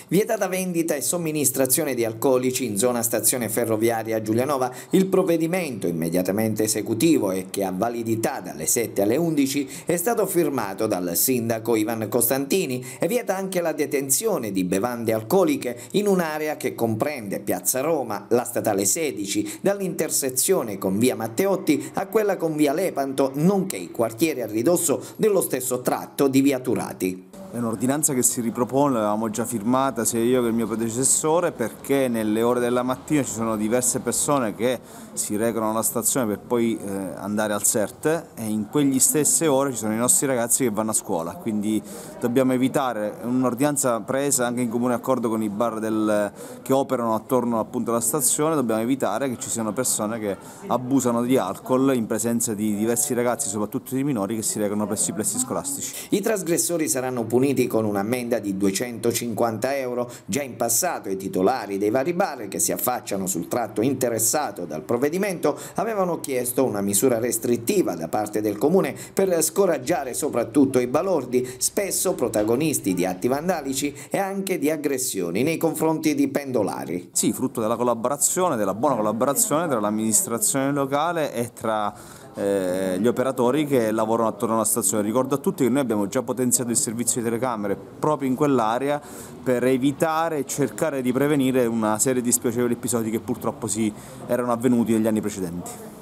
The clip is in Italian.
Vietata vendita e somministrazione di alcolici in zona stazione ferroviaria Giulianova. Il provvedimento immediatamente esecutivo e che ha validità dalle 7 alle 11 è stato firmato dal sindaco Ivan Costantini e vieta anche la detenzione di bevande alcoliche in un'area che comprende Piazza Roma, la statale 16, dall'intersezione con via Matteotti a quella con via Lepanto, nonché i quartieri a ridosso dello stesso tratto di via Turati. È un'ordinanza che si ripropone, l'avevamo già firmata sia io che il mio predecessore, perché nelle ore della mattina ci sono diverse persone che si recano alla stazione per poi andare al CERT e in quegli stesse ore ci sono i nostri ragazzi che vanno a scuola, quindi dobbiamo evitare, un'ordinanza presa anche in comune accordo con i bar che operano attorno appunto alla stazione, dobbiamo evitare che ci siano persone che abusano di alcol in presenza di diversi ragazzi, soprattutto di minori, che si recano presso i plessi scolastici. I trasgressori saranno puniti con un'ammenda di 250 euro. Già in passato i titolari dei vari bar che si affacciano sul tratto interessato dal provvedimento avevano chiesto una misura restrittiva da parte del comune per scoraggiare soprattutto i balordi, spesso protagonisti di atti vandalici e anche di aggressioni nei confronti di pendolari. Sì, frutto della collaborazione, della buona collaborazione tra l'amministrazione locale e tra gli operatori che lavorano attorno alla stazione. Ricordo a tutti che noi abbiamo già potenziato il servizio di telecamere proprio in quell'area per evitare e cercare di prevenire una serie di spiacevoli episodi che purtroppo erano avvenuti negli anni precedenti.